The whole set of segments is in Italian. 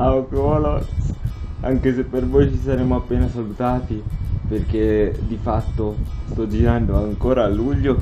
Auguro, anche se per voi ci saremo appena salutati, perché di fatto sto girando ancora a luglio.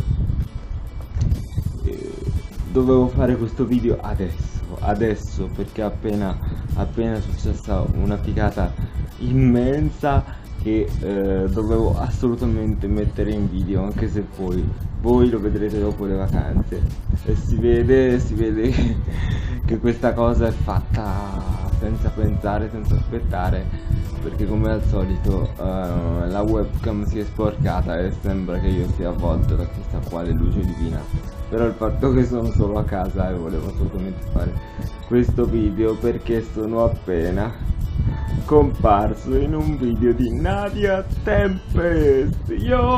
Dovevo fare questo video adesso perché appena è successa una figata immensa che dovevo assolutamente mettere in video, anche se poi voi lo vedrete dopo le vacanze e si vede che questa cosa è fatta senza pensare, senza aspettare, perché come al solito la webcam si è sporcata e sembra che io sia avvolto da chissà quale luce divina. Però il fatto che sono solo a casa e volevo assolutamente fare questo video perché sono appena comparso in un video di Nadia Tempest,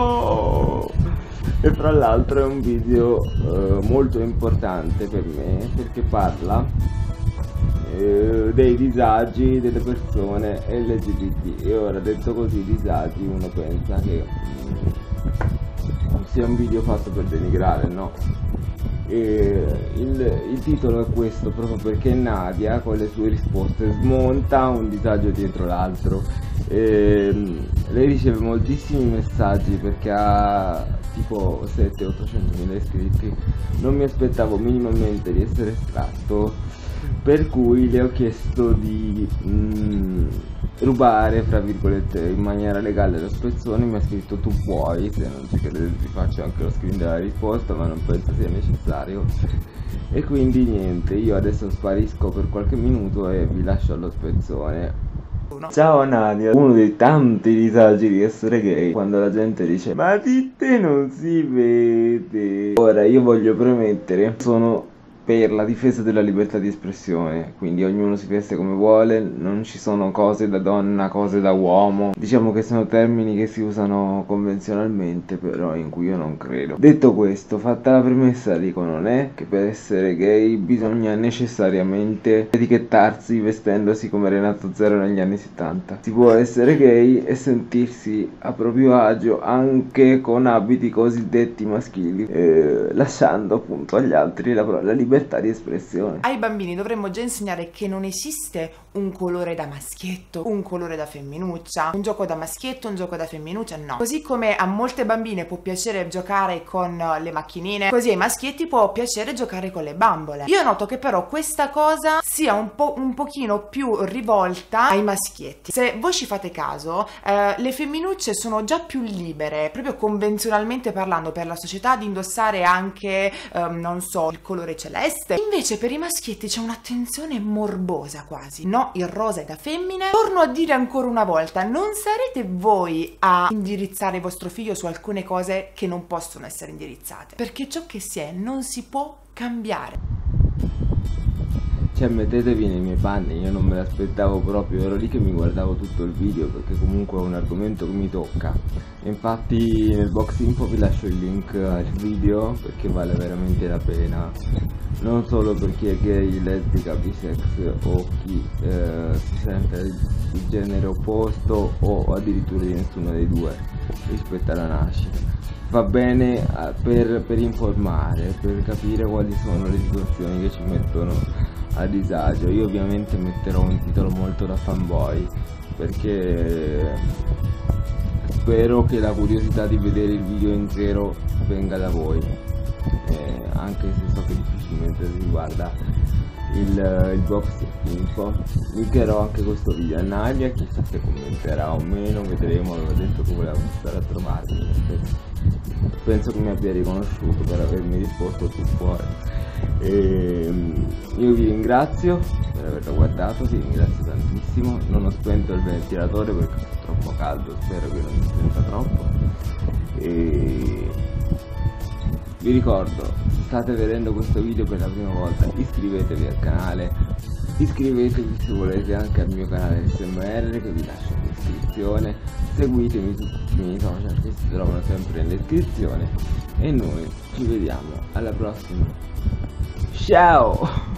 e fra l'altro è un video molto importante per me perché parla dei disagi delle persone LGBT. E ora, detto così, disagi, uno pensa che sia un video fatto per denigrare, no? E il titolo è questo proprio perché Nadia con le sue risposte smonta un disagio dietro l'altro. Lei riceve moltissimi messaggi perché ha tipo 700-800 mila iscritti. Non mi aspettavo minimamente di essere estratto, per cui le ho chiesto di rubare, fra virgolette, in maniera legale lo spezzone. Mi ha scritto: tu puoi, se non ci credete vi faccio anche lo screen della risposta, ma non penso sia necessario. E quindi niente, io adesso sparisco per qualche minuto e vi lascio allo spezzone. Ciao Nadia. Uno dei tanti disagi di essere gay, quando la gente dice ma di te non si vede. Ora io voglio premettere, sono per la difesa della libertà di espressione, quindi ognuno si veste come vuole, non ci sono cose da donna, cose da uomo. Diciamo che sono termini che si usano convenzionalmente, però in cui io non credo. Detto questo, fatta la premessa, dico, non è che per essere gay bisogna necessariamente etichettarsi vestendosi come Renato Zero negli anni 70. Si può essere gay e sentirsi a proprio agio anche con abiti cosiddetti maschili, lasciando appunto agli altri la libertà di espressione. Ai bambini dovremmo già insegnare che non esiste un colore da maschietto, un colore da femminuccia, un gioco da maschietto, un gioco da femminuccia, no. Così come a molte bambine può piacere giocare con le macchinine, così ai maschietti può piacere giocare con le bambole. Io noto che però questa cosa sia un pochino più rivolta ai maschietti. Se voi ci fate caso, le femminucce sono già più libere, proprio convenzionalmente parlando, per la società, di indossare anche, non so, il colore celeste. Invece per i maschietti c'è un'attenzione morbosa quasi. No, il rosa è da femmine. Torno a dire ancora una volta, non sarete voi a indirizzare vostro figlio su alcune cose che non possono essere indirizzate, perché ciò che si è non si può cambiare. Cioè, mettetevi nei miei panni, io non me l'aspettavo proprio, ero lì che mi guardavo tutto il video perché comunque è un argomento che mi tocca. Infatti nel box info vi lascio il link al video perché vale veramente la pena, non solo per chi è gay, lesbica, bisex o chi si sente di genere opposto o addirittura di nessuno dei due rispetto alla nascita. Va bene per informare, per capire quali sono le situazioni che ci mettono a disagio. Io ovviamente metterò un titolo molto da fanboy perché spero che la curiosità di vedere il video intero venga da voi, anche se so che difficilmente si guarda il box info. Linkerò anche questo video a Nadia, chissà se commenterà o meno, vedremo. Aveva detto che voleva stare a trovarmi, penso che mi abbia riconosciuto per avermi risposto tu fuori. Io vi ringrazio per averlo guardato, vi ringrazio tantissimo. Non ho spento il ventilatore perché è troppo caldo, spero che non mi spenta troppo. E vi ricordo, se state vedendo questo video per la prima volta, iscrivetevi al canale, iscrivetevi se volete anche al mio canale SMR che vi lascio in descrizione, seguitemi su tutti i miei social che si trovano sempre in descrizione e noi ci vediamo alla prossima. Ciao!